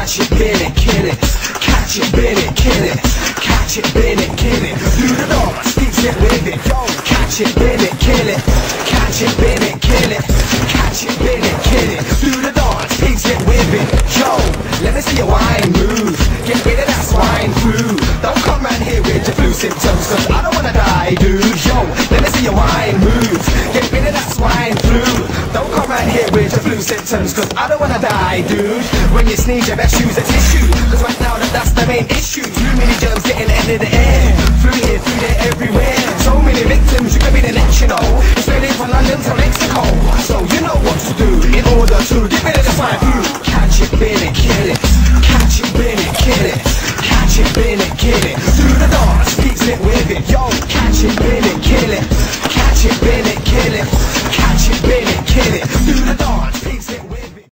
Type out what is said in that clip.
Catch it, bin it, kill it. Catch it, bin it, kill it. Catch it, bin it, kill it. Through the door, speaks it with it. Yo, catch it, bin it, kill it. Catch it, bin it, kill it. Catch it, bin it, kill it. Through the door, speaks it with it. Yo, let me see your wine move. Get rid of that swine flu. Don't come round here with your flu symptoms, cause I don't wanna die, dude. Yo, let me see your wine move. Get rid of that swine flu. Don't come round here with your flu symptoms, cause I don't wanna die, dude. When you sneeze, you best use a tissue, cause right now that's the main issue. Too many germs getting into the air. Flu here, flu there, everywhere. So many victims, you could be the next, you know. It's raining from London to Mexico. So you know what to do in order to get rid of the swine flu. Catch it, bin it, kill it. Catch it,